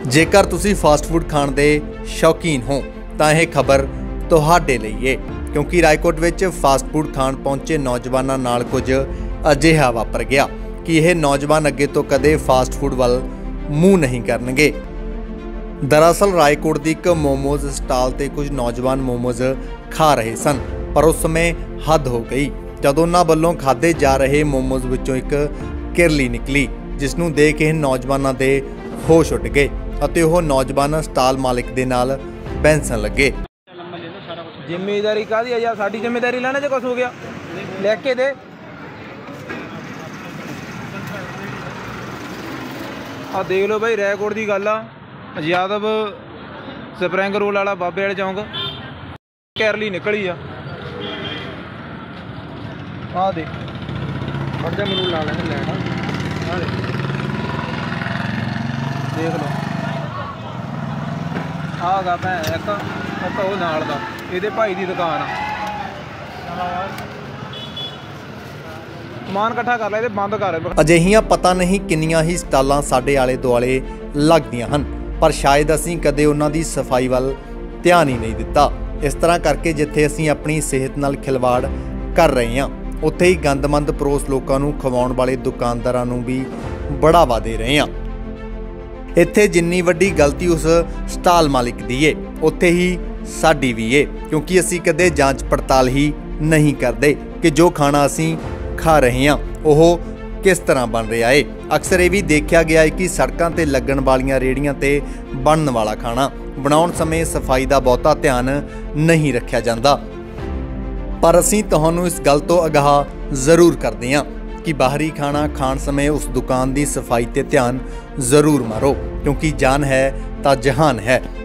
जेकर तुसी fast food खाण दे शौकीन हो तां यह खबर तुहाडे लई है, क्योंकि रायकोट विच फास्ट फूड खाण पहुंचे नौजवानां नाल कुछ अजिहा वापर गया कि यह नौजवान अगे तो कदे फास्ट फूड वल मूँह नहीं करनगे। दरअसल रायकोट दी एक मोमोज स्टाल ते कुछ नौजवान मोमोज खा रहे सन, पर उस समय हद हो गई जब उन्हां वल्लों खाधे जा रहे मोमोज विचों एक किरली निकली, जिसनूं देख के नौजवानां दे होश उड़ गए ਅਤੇ ਉਹ नौजवान स्टाल मालिक ਦੇ ਨਾਲ ਬੈਂਸਣ ਲੱਗੇ। जिम्मेदारी कादी है यार, साडी जिम्मेदारी लेने च कुछ हो गया लिख के दे। आ देख लो भाई रायकोट की गल आ, यादव स्प्रिंग रोल वाला बाबे वाले चौंक कैरली निकली आ दे फड़ जा मरूद ला लेने लैना देख लो आगा भैन एक वो नाल दा ਇਹਦੇ ਭਾਈ ਦੀ दुकान आ समान इकट्ठा कर ले बंद कर। ਅਜਿਹੀਆਂ ਪਤਾ नहीं ਕਿੰਨੀਆਂ ਹੀ ਸਟਾਲਾਂ ਸਾਡੇ ਆਲੇ ਦੁਆਲੇ ਲੱਗਦੀਆਂ ਹਨ, ਪਰ ਸ਼ਾਇਦ ਅਸੀਂ ਕਦੇ ਉਹਨਾਂ ਦੀ ਸਫਾਈ ਵੱਲ ਧਿਆਨ ਹੀ ਨਹੀਂ ਦਿੱਤਾ। ਇਸ ਤਰ੍ਹਾਂ ਕਰਕੇ ਜਿੱਥੇ ਅਸੀਂ ਆਪਣੀ ਸਿਹਤ ਨਾਲ ਖਿਲਵਾੜ ਕਰ ਰਹੇ ਹਾਂ, ਉੱਥੇ ਹੀ ਗੰਦਮੰਦ ਪਰੋਸ ਲੋਕਾਂ ਨੂੰ ਖਵਾਉਣ ਵਾਲੇ ਦੁਕਾਨਦਾਰਾਂ ਨੂੰ ਵੀ बढ़ावा दे रहे हैं। इत्थे जिन्नी वड्डी गलती उस स्टाल मालिक दी है, उत्थे ही साडी भी है, क्योंकि असी कदे जांच पड़ताल ही नहीं करते कि जो खाना असी खा रहे हैं वह किस तरह बन रहा है। अक्सर ये भी देखा गया है कि सड़कों ते लगन वालियां रेहड़ियां ते बनने वाला खाना बनाउण समय सफाई का बहुता ध्यान नहीं रखा जाता, पर असी तुहानूं इस गल तो आगाह जरूर करते हैं कि बाहरी खाना खाण समय उस दुकान की सफाई ते ध्यान जरूर मारो, क्योंकि जान है तो जहान है।